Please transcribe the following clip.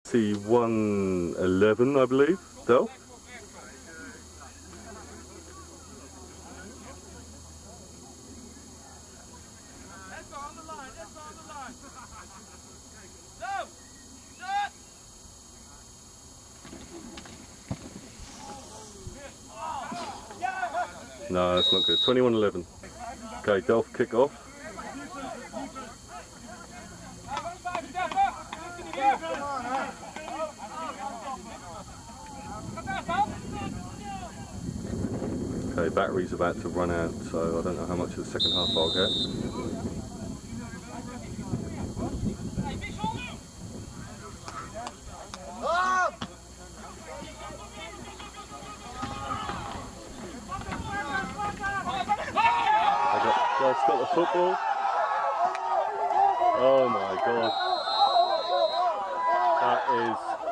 111, I believe, Delft. No, that's not good. 21-11. Okay, Delft kick off. Okay, battery's about to run out, so I don't know how much of the second half I'll get. Delft's got the football. Oh my god. That is